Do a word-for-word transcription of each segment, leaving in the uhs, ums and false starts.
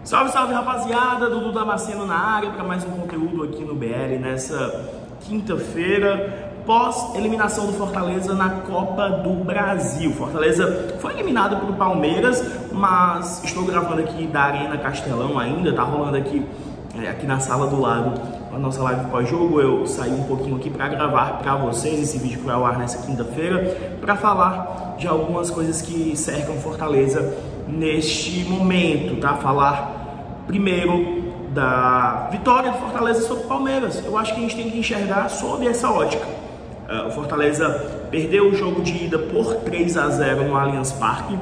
Salve, salve, rapaziada, Dudu Damasceno na área para mais um conteúdo aqui no B L nessa quinta-feira, pós-eliminação do Fortaleza na Copa do Brasil. Fortaleza foi eliminado pelo Palmeiras, mas estou gravando aqui da Arena Castelão ainda, tá rolando aqui, é, aqui na sala do lado a nossa live pós-jogo. Eu saí um pouquinho aqui para gravar para vocês esse vídeo que vai ao ar nessa quinta-feira, para falar de algumas coisas que cercam Fortaleza neste momento, tá? Falar primeiro da vitória do Fortaleza sobre o Palmeiras. Eu acho que a gente tem que enxergar sob essa ótica. Uh, o Fortaleza perdeu o jogo de ida por três a zero no Allianz Parque.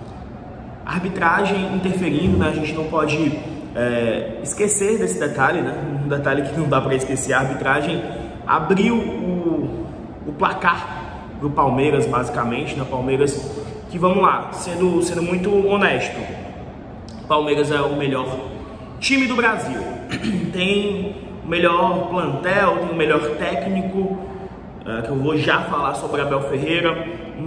A arbitragem interferindo, né? A gente não pode é, esquecer desse detalhe, né? Um detalhe que não dá para esquecer. A arbitragem abriu o, o placar do Palmeiras, basicamente, né? Palmeiras que, vamos lá, sendo, sendo muito honesto, o Palmeiras é o melhor time do Brasil. Tem o melhor plantel, tem o melhor técnico, é, que eu vou já falar sobre Abel Ferreira,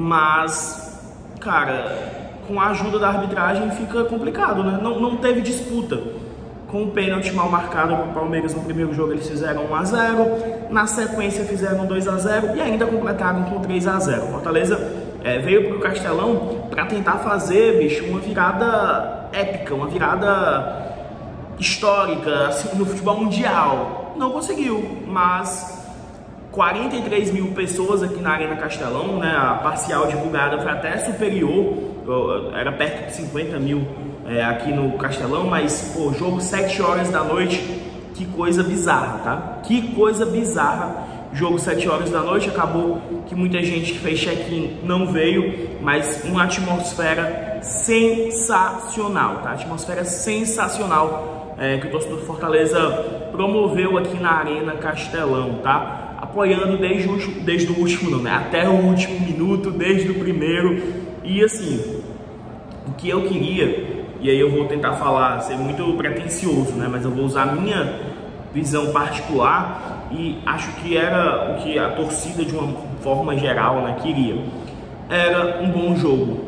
mas, cara, com a ajuda da arbitragem fica complicado, né? Não, não teve disputa. Com o pênalti mal marcado para o Palmeiras no primeiro jogo, eles fizeram um a zero, na sequência fizeram dois a zero e ainda completaram com três a zero. Fortaleza é, veio para o Castelão para tentar fazer, bicho, uma virada épica, uma virada histórica, assim, no futebol mundial. Não conseguiu, mas quarenta e três mil pessoas aqui na Arena Castelão, né? A parcial divulgada foi até superior, era perto de cinquenta mil é, aqui no Castelão, mas, pô, jogo sete horas da noite, que coisa bizarra, tá? Que coisa bizarra, jogo sete horas da noite, acabou que muita gente que fez check-in não veio, mas uma atmosfera sensacional, tá? Atmosfera sensacional é, que o torcedor do Fortaleza promoveu aqui na Arena Castelão, tá? Apoiando desde o, desde o último, não, né? Até o último minuto, desde o primeiro. E assim, o que eu queria, e aí eu vou tentar falar, ser muito pretencioso, né? Mas eu vou usar a minha visão particular e acho que era o que a torcida, de uma forma geral, né, queria. Era um bom jogo,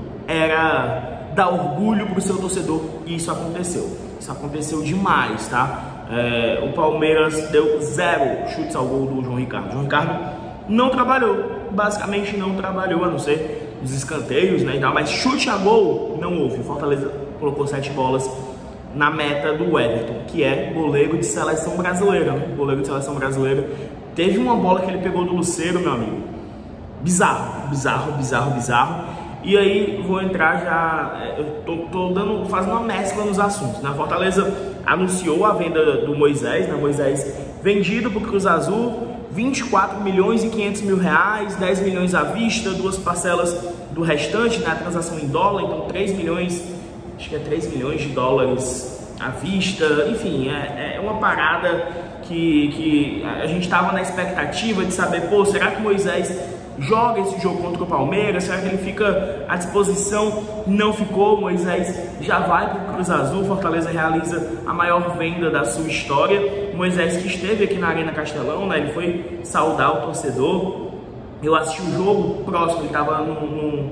era dar orgulho para o seu torcedor, e isso aconteceu. Isso aconteceu demais, tá? É, o Palmeiras deu zero chutes ao gol do João Ricardo. O João Ricardo não trabalhou, basicamente não trabalhou, a não ser os escanteios, né, e tal, mas chute a gol não houve. O Fortaleza colocou sete bolas na meta do Everton, que é goleiro de seleção brasileira, né? Goleiro de seleção brasileira. Teve uma bola que ele pegou do Lucero, meu amigo. Bizarro, bizarro, bizarro, bizarro. E aí vou entrar já, eu tô, tô dando, fazendo uma mescla nos assuntos, né? Fortaleza anunciou a venda do Moisés, né? Moisés vendido para o Cruz Azul, vinte e quatro milhões e quinhentos mil reais, dez milhões à vista, duas parcelas do restante, na, né? Transação em dólar, então três milhões, acho que é três milhões de dólares à vista. Enfim, é, é uma parada que, que a gente estava na expectativa de saber, pô, será que Moisés joga esse jogo contra o Palmeiras? Será que ele fica à disposição? Não ficou. Moisés já vai para o Cruz Azul. Fortaleza realiza a maior venda da sua história. Moisés, que esteve aqui na Arena Castelão, né? Ele foi saudar o torcedor. Eu assisti o jogo próximo, ele estava num, num,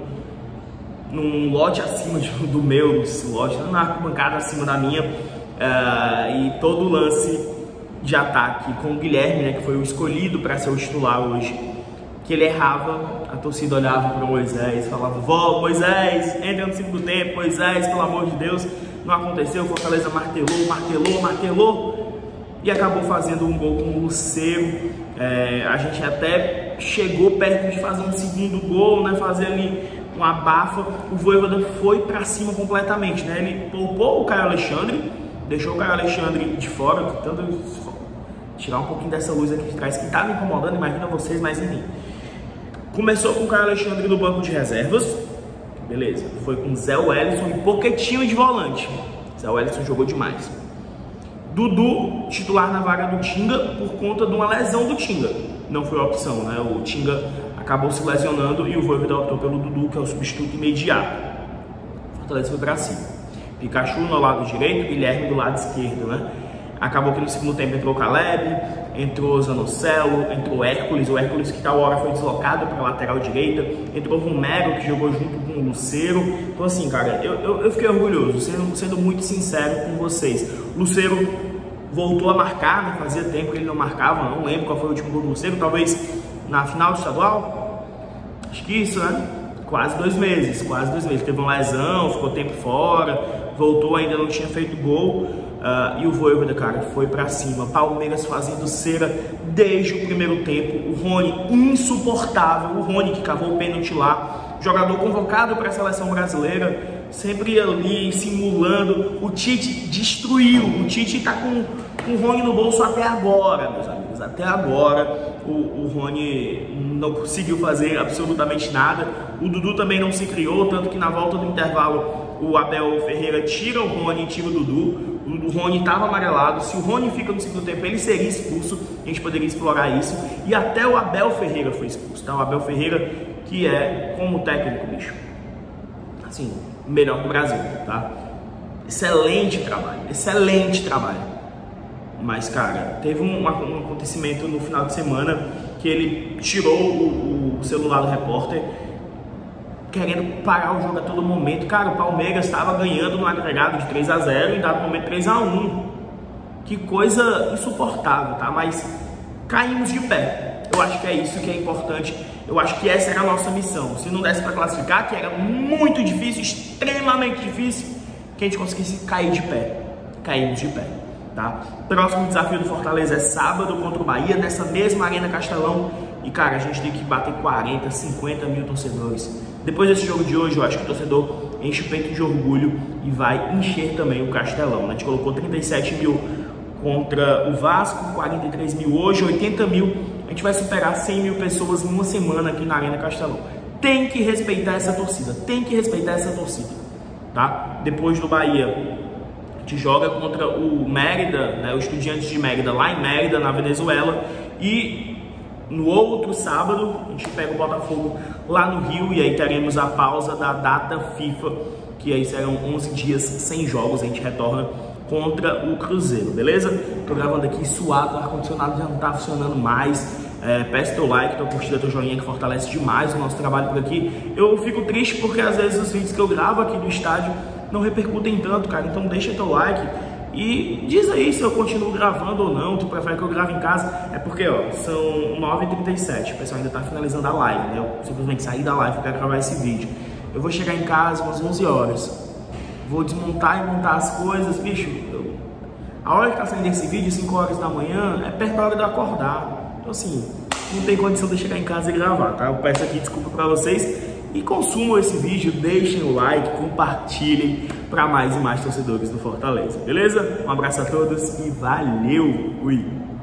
num lote acima de, do meu, esse lote, numa bancada acima da minha, uh, e todo o lance de ataque com o Guilherme, né, que foi o escolhido para ser o titular hoje, que ele errava, a torcida olhava para Moisés, falava: "Vó, Moisés, entra no segundo tempo, Moisés, pelo amor de Deus." Não aconteceu, o Fortaleza martelou, martelou, martelou e acabou fazendo um gol com o Lucero. É, a gente até chegou perto de fazer um segundo gol, né, fazer ali um abafa. O Vojvoda foi para cima completamente, né? Ele poupou o Caio Alexandre, deixou o Caio Alexandre de fora, tentando tirar um pouquinho dessa luz aqui de trás que tá me incomodando, imagina vocês, mas enfim. Começou com o Caio Alexandre no banco de reservas, beleza. Foi com Zé Wellison e Pochettino de volante. Zé Wellison jogou demais. Dudu, titular na vaga do Tinga, por conta de uma lesão do Tinga. Não foi opção, né? O Tinga acabou se lesionando e o Vojvoda optou pelo Dudu, que é o substituto imediato. Fortaleza foi pra cima. Pikachu no lado direito, Guilherme do lado esquerdo, né? Acabou que no segundo tempo entrou o Caleb, entrou o Zanocelo, entrou o Hércules, o Hércules que tal hora foi deslocado para a lateral direita, entrou o Romero, que jogou junto com o Lucero. Então assim, cara, eu, eu, eu fiquei orgulhoso, sendo, sendo muito sincero com vocês. Lucero voltou a marcar, né? Fazia tempo que ele não marcava, não lembro qual foi o último gol do Lucero, talvez na final do estadual, acho que isso, né? Quase dois meses, quase dois meses. Teve uma lesão, ficou tempo fora, voltou, ainda não tinha feito gol. Uh, e o Vojvoda, cara, foi pra cima. Palmeiras fazendo cera desde o primeiro tempo. O Rony, insuportável. O Rony que cavou o pênalti lá. Jogador convocado para a seleção brasileira, sempre ali simulando. O Tite destruiu. O Tite tá com, com o Rony no bolso até agora, meus amigos. Até agora o, o Rony não conseguiu fazer absolutamente nada. O Dudu também não se criou, tanto que na volta do intervalo o Abel Ferreira tira o Rony e tira o Dudu. O Rony estava amarelado. Se o Rony fica no segundo tempo, ele seria expulso. A gente poderia explorar isso. E até o Abel Ferreira foi expulso, tá? O Abel Ferreira, que é, como técnico, bicho, assim, melhor do Brasil, tá? Excelente trabalho, excelente trabalho. Mas, cara, teve um, um acontecimento no final de semana que ele tirou o, o celular do repórter, querendo parar o jogo a todo momento. Cara, o Palmeiras estava ganhando no agregado de três a zero e em dado momento três a um. Que coisa insuportável, tá? Mas caímos de pé. Eu acho que é isso que é importante. Eu acho que essa era a nossa missão. Se não desse para classificar, que era muito difícil, extremamente difícil, que a gente conseguisse cair de pé. Caímos de pé, tá? Próximo desafio do Fortaleza é sábado contra o Bahia, nessa mesma Arena Castelão. E, cara, a gente tem que bater quarenta, cinquenta mil torcedores. Depois desse jogo de hoje, eu acho que o torcedor enche o peito de orgulho e vai encher também o Castelão, né? A gente colocou trinta e sete mil contra o Vasco, quarenta e três mil hoje, oitenta mil. A gente vai superar cem mil pessoas em uma semana aqui na Arena Castelão. Tem que respeitar essa torcida, tem que respeitar essa torcida, tá? Depois do Bahia, a gente joga contra o Mérida, né? O Estudiantes de Mérida, lá em Mérida, na Venezuela. E no outro sábado, a gente pega o Botafogo lá no Rio e aí teremos a pausa da data FIFA, que aí serão onze dias sem jogos, a gente retorna contra o Cruzeiro, beleza? Tô gravando aqui suado, o ar-condicionado já não tá funcionando mais. É, peço teu like, tua curtida, teu joinha, que fortalece demais o nosso trabalho por aqui. Eu fico triste porque às vezes os vídeos que eu gravo aqui do estádio não repercutem tanto, cara, então deixa teu like. E diz aí se eu continuo gravando ou não, tu prefere que eu grave em casa? É porque, ó, são nove e trinta e sete, o pessoal ainda tá finalizando a live, né? Eu simplesmente saí da live, eu quero gravar esse vídeo. Eu vou chegar em casa umas onze horas, vou desmontar e montar as coisas, bicho. Eu... A hora que tá saindo esse vídeo, cinco horas da manhã, é perto da hora de eu acordar. Então, assim, não tem condição de chegar em casa e gravar, tá? Eu peço aqui desculpa pra vocês. E consumam esse vídeo, deixem o like, compartilhem para mais e mais torcedores do Fortaleza, beleza? Um abraço a todos e valeu! Fui!